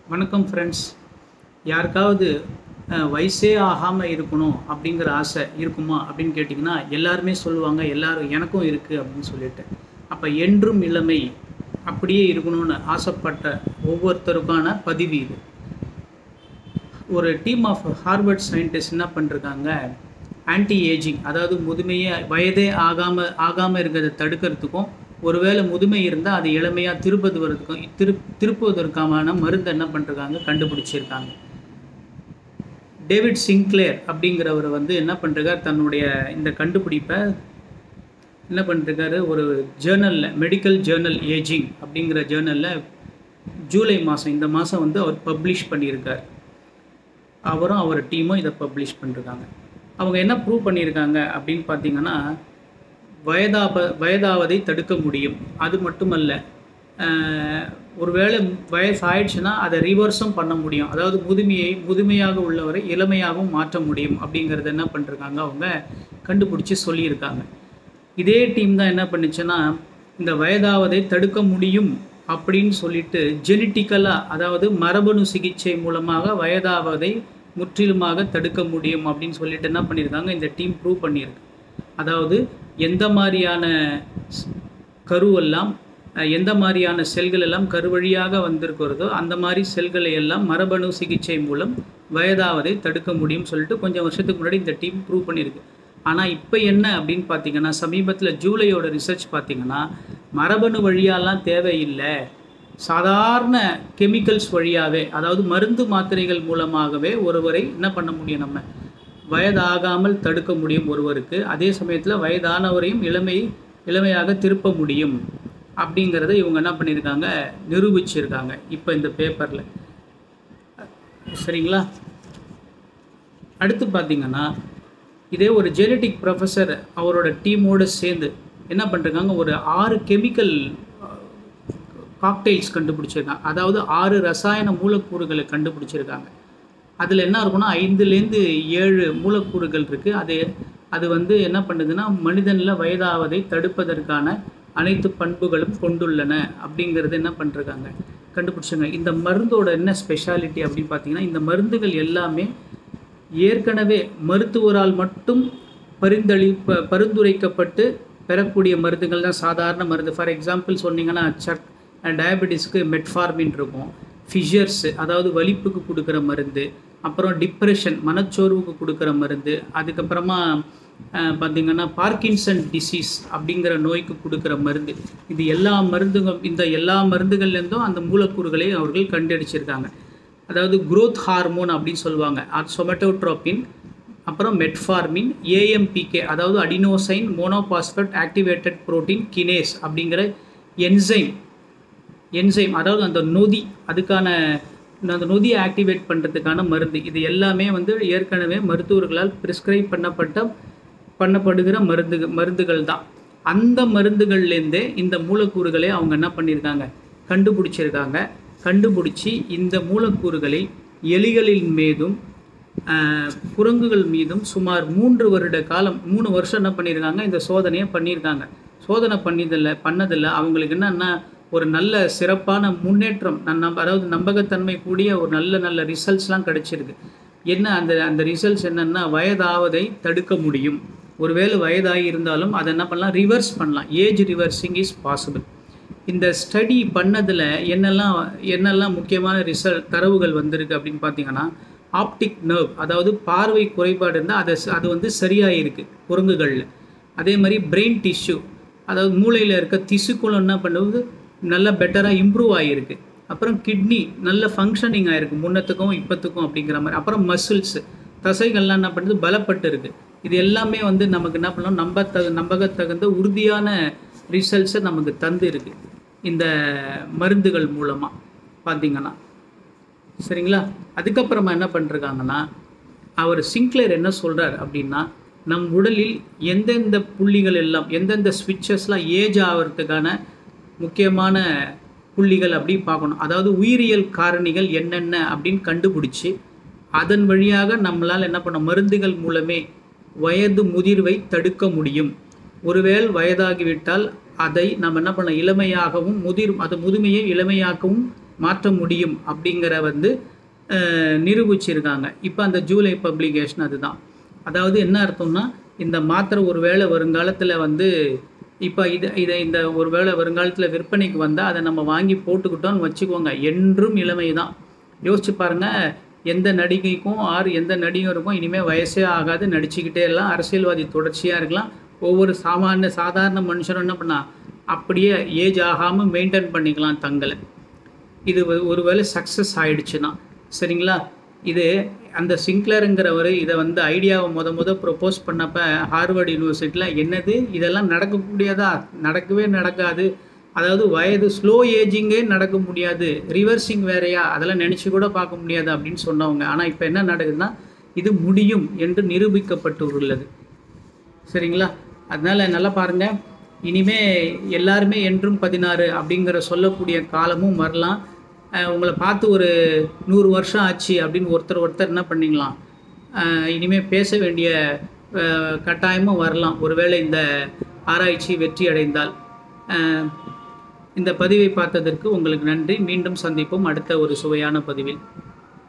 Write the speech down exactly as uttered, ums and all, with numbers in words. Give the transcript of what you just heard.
வணக்கம் ஃப்ரெண்ட்ஸ். யாருக்காவது வயசே ஆகாமல் இருக்கணும் அப்படிங்கிற ஆசை இருக்குமா அப்படின்னு கேட்டிங்கன்னா எல்லாருமே சொல்லுவாங்க, எல்லாரும் எனக்கும் இருக்குது அப்படின்னு சொல்லிட்டு. அப்போ என்றும் இளமை அப்படியே இருக்கணும்னு ஆசைப்பட்ட ஒவ்வொருத்தருக்கான பதிவு இது. ஒரு டீம் ஆஃப் ஹார்வர்ட் சயின்டிஸ்ட் என்ன பண்ணிருக்காங்க, ஆன்டி ஏஜிங், அதாவது முதுமையை வயதே ஆகாமல் ஆகாமல் இருக்கிறத தடுக்கிறதுக்கும், ஒருவேளை முதுமை இருந்தால் அது இளமையாக திருப்பதுவதற்கும் திரு திருப்புவதற்கான மருந்து என்ன பண்ணிருக்காங்க கண்டுபிடிச்சிருக்காங்க. டேவிட் சிங்க்லேர் அப்படிங்கிறவர் வந்து என்ன பண்ணுறார், தன்னுடைய இந்த கண்டுபிடிப்பை என்ன பண்ணிருக்காரு, ஒரு ஜேர்னலில், மெடிக்கல் ஜேர்னல் ஏஜிங் அப்படிங்கிற ஜேர்னலில் ஜூலை மாதம் இந்த மாதம் வந்து அவர் பப்ளிஷ் பண்ணியிருக்கார். அவரும் அவர் டீமும் இதை பப்ளிஷ் பண்ணிருக்காங்க. அவங்க என்ன ப்ரூவ் பண்ணியிருக்காங்க அப்படின்னு பார்த்தீங்கன்னா, வயதாப வயதாவதை தடுக்க முடியும். அது மட்டுமல்ல, ஒருவேளை வயசு ஆயிடுச்சுன்னா அதை ரிவர்ஸும் பண்ண முடியும். அதாவது முதுமையை முதுமையாக உள்ளவரை இளமையாகவும் மாற்ற முடியும் அப்படிங்கிறத என்ன பண்ணிருக்காங்க, அவங்க கண்டுபிடிச்சி சொல்லியிருக்காங்க. இதே டீம் தான் என்ன பண்ணுச்சுன்னா, இந்த வயதாவதை தடுக்க முடியும் அப்படின்னு சொல்லிட்டு ஜெனட்டிக்கலாக, அதாவது மரபணு சிகிச்சை மூலமாக வயதாவதை முற்றிலுமாக தடுக்க முடியும் அப்படின்னு சொல்லிட்டு என்ன பண்ணியிருக்காங்க, இந்த டீம் ப்ரூவ் பண்ணியிருக்கு. அதாவது எந்த மாதிரியான கருவெல்லாம், எந்த மாதிரியான செல்கள் எல்லாம் கருவழியாக வந்திருக்கிறதோ அந்த மாதிரி செல்களை எல்லாம் மரபணு சிகிச்சை மூலம் வயதாவதை தடுக்க முடியும் சொல்லிட்டு கொஞ்சம் வருஷத்துக்கு முன்னாடி இந்த டீம் ப்ரூவ் பண்ணியிருக்கு. ஆனால் இப்போ என்ன அப்படின்னு பார்த்தீங்கன்னா, சமீபத்தில் ஜூலையோட ரிசர்ச் பார்த்தீங்கன்னா, மரபணு வழியாலாம் தேவையில்லை, சாதாரண கெமிக்கல்ஸ் வழியாகவே, அதாவது மருந்து மாத்திரைகள் மூலமாகவே ஒருவரை என்ன பண்ண முடியும், நம்ம வயதாகாமல் தடுக்க முடியும் ஒருவருக்கு. அதே சமயத்தில் வயதானவரையும் இளமை இளமையாக திருப்ப முடியும் அப்படிங்கிறத இவங்க என்ன பண்ணியிருக்காங்க, நிரூபிச்சிருக்காங்க இப்போ இந்த பேப்பரில். சரிங்களா? அடுத்து பார்த்திங்கன்னா, இதே ஒரு ஜெனட்டிக் ப்ரொஃபஸர் அவரோட டீமோடு சேர்ந்து என்ன பண்ணிருக்காங்க, ஒரு ஆறு கெமிக்கல் காக்டெயில்ஸ் கண்டுபிடிச்சிருக்காங்க. அதாவது ஆறு ரசாயன மூலக்கூறுகளை கண்டுபிடிச்சிருக்காங்க. அதில் என்ன இருக்குன்னா, ஐந்துலேருந்து ஏழு மூலக்கூறுகள் இருக்குது. அது அது வந்து என்ன பண்ணுதுன்னா, மனிதனில் வயதாவதை தடுப்பதற்கான அனைத்து பண்புகளும் கொண்டுள்ளன அப்படிங்கிறது என்ன பண்ணிருக்காங்க, கண்டுபிடிச்சாங்க. இந்த மருந்தோட என்ன ஸ்பெஷாலிட்டி அப்படின்னு பார்த்தீங்கன்னா, இந்த மருந்துகள் எல்லாமே ஏற்கனவே மருத்துவரால் மட்டும் பரிந்தளிப்ப பரிந்துரைக்கப்பட்டு பெறக்கூடிய மருந்துகள் தான் சாதாரண மருந்து. ஃபார் எக்ஸாம்பிள் சொன்னீங்கன்னா, சக் டயபெட்டிஸ்க்கு மெட்ஃபார்மின் இருக்கும், ஃபிஷர்ஸ் அதாவது வலிப்புக்கு கொடுக்குற மருந்து, அப்புறம் டிப்ரெஷன் மனச்சோர்வுக்கு கொடுக்குற மருந்து, அதுக்கப்புறமா பார்த்திங்கன்னா பார்க்கின்சன் டிசீஸ் அப்படிங்கிற நோய்க்கு கொடுக்குற மருந்து. இது எல்லா மருந்துகள், இந்த எல்லா மருந்துகள்லேருந்தும் அந்த மூலக்கூறுகளை அவர்கள் கண்டடிச்சிருக்காங்க. அதாவது குரோத் ஹார்மோன் அப்படின்னு சொல்லுவாங்க, சொமட்டோட்ரோபின், அப்புறம் மெட்ஃபார்மின், ஏஎம்பிகே அதாவது adenosine monophosphate activated protein kinase அப்படிங்கிற என்சைம் என்சைம் அதாவது அந்த நொதி, அதுக்கான அந்த நொதியை ஆக்டிவேட் பண்ணுறதுக்கான மருந்து. இது எல்லாமே வந்து ஏற்கனவே மருத்துவர்களால் ப்ரிஸ்கிரைப் பண்ணப்பட்ட பண்ணப்படுகிற மருந்து மருந்துகள் தான். அந்த மருந்துகள்லேருந்தே இந்த மூலக்கூறுகளை அவங்க என்ன பண்ணியிருக்காங்க, கண்டுபிடிச்சிருக்காங்க. கண்டுபிடிச்சி இந்த மூலக்கூறுகளை எலிகளின் மீதும் குரங்குகள் மீதும் சுமார் மூன்று வருட காலம் மூணு வருஷம் என்ன பண்ணியிருக்காங்க, இந்த சோதனையை பண்ணியிருக்காங்க. சோதனை பண்ணியதில்லை பண்ணதில்லை அவங்களுக்கு என்னென்னா, ஒரு நல்ல சிறப்பான முன்னேற்றம், நம்ப அதாவது நம்பகத்தன்மை கூடிய ஒரு நல்ல நல்ல ரிசல்ட்ஸ்லாம் கிடச்சிருக்கு. என்ன அந்த அந்த ரிசல்ட்ஸ் என்னென்னா, வயதாவதை தடுக்க முடியும். ஒருவேளை வயதாகி இருந்தாலும் அதை என்ன பண்ணலாம், ரிவர்ஸ் பண்ணலாம். Age reversing is possible. இந்த ஸ்டடி பண்ணதில் என்னெல்லாம் என்னெல்லாம் முக்கியமான ரிசல்ட் தரவுகள் வந்திருக்கு அப்படின்னு பார்த்தீங்கன்னா, ஆப்டிக் நர்வ் அதாவது பார்வை குறைபாடு இருந்தால் அதை அது வந்து சரியாக இருக்குது குரங்குகளில். அதே மாதிரி பிரெயின் டிஷ்யூ அதாவது மூளையில் இருக்க திசுக்களும் என்ன பண்ணுவது, நல்லா பெட்டராக இம்ப்ரூவ் ஆகிருக்கு. அப்புறம் கிட்னி நல்ல ஃபங்க்ஷனிங் ஆகிருக்கு முன்னத்துக்கும் இப்போத்துக்கும் அப்படிங்கிற மாதிரி. அப்புறம் மசில்ஸு தசைகள்லாம் என்ன பண்ணுறது, பலப்பட்டு இருக்குது. இது எல்லாமே வந்து நமக்கு என்ன பண்ணணும், நம்ப தகு நம்பகத்தகுந்த உறுதியான ரிசல்ட்ஸை நமக்கு தந்து இருக்குது இந்த மருந்துகள் மூலமாக பார்த்திங்கன்னா. சரிங்களா? அதுக்கப்புறமா என்ன பண்ணிருக்காங்கன்னா, அவர் சிங்க்லேர் என்ன சொல்கிறார் அப்படின்னா, நம் உடலில் எந்தெந்த புள்ளிகள் எல்லாம், எந்தெந்த ஸ்விட்சஸ்லாம் ஏஜ் ஆகிறதுக்கான முக்கியமான புள்ளிகள் அப்படி பார்க்கணும். அதாவது உயிரியல் காரணிகள் என்னென்ன அப்படின்னு கண்டுபிடிச்சி அதன் வழியாக நம்மளால் என்ன பண்ண, மருந்துகள் மூலமே வயது முதிர்வை தடுக்க முடியும். ஒருவேளை வயதாகிவிட்டால் அதை நம்ம என்ன பண்ண, இளமையாகவும் முதிர் அது முதுமையை இளமையாகவும் மாற்ற முடியும் அப்படிங்கிற வந்து நிரூபிச்சிருக்காங்க. இப்போ அந்த ஜூலை பப்ளிகேஷன் அதுதான். அதாவது என்ன அர்த்தம்னா, இந்த மாத்திரை ஒரு வேளை வருங்காலத்தில் வந்து இப்போ இது இதை இந்த ஒரு வேளை வருங்காலத்தில் விற்பனைக்கு வந்தால் அதை நம்ம வாங்கி போட்டுக்கிட்டோன்னு வச்சுக்கோங்க, என்றும் இளமை தான். யோசிச்சு பாருங்கள், எந்த நடிகைக்கும் ஆறு எந்த நடிகருக்கும் இனிமேல் வயசே ஆகாது, நடிச்சுக்கிட்டே எல்லாம், அரசியல்வாதி தொடர்ச்சியாக இருக்கலாம். ஒவ்வொரு சாமானிய சாதாரண மனுஷனும் என்ன பண்ணால் அப்படியே ஏஜ் ஆகாமல் மெயின்டைன் பண்ணிக்கலாம் தங்களை. இது ஒரு வேளை சக்ஸஸ் ஆகிடுச்சுன்னா சரிங்களா. இது அந்த சிங்க்லருங்கிறவர் இதை வந்து ஐடியாவை முத முத ப்ரொப்போஸ் பண்ணப்போ ஹார்வர்டு யூனிவர்சிட்டியில் என்னது இதெல்லாம் நடக்கக்கூடியதா, நடக்கவே நடக்காது, அதாவது வயது ஸ்லோ ஏஜிங்கே நடக்க முடியாது, ரிவர்சிங் வேறையா, அதெல்லாம் நினச்சி கூட பார்க்க முடியாது அப்படின்னு சொன்னவங்க. ஆனால் இப்போ என்ன நடக்குதுன்னா, இது முடியும் என்று நிரூபிக்கப்பட்டு உள்ளது சரிங்களா. அதனால் நல்லா பாருங்கள், இனிமே எல்லாருமே என்றும் பதினாறு அப்படிங்கிற சொல்லக்கூடிய காலமும் வரலாம். உங்களை பார்த்து ஒரு நூறு வருஷம் ஆச்சு அப்படின்னு ஒருத்தர் ஒருத்தர் என்ன பண்ணிக்கலாம், இனிமேல் பேச வேண்டிய கட்டாயமும் வரலாம், ஒருவேளை இந்த ஆராய்ச்சி வெற்றி அடைந்தால். இந்த பதிவை பார்த்ததற்கு உங்களுக்கு நன்றி. மீண்டும் சந்திப்போம் அடுத்த ஒரு சுவையான பதிவில்.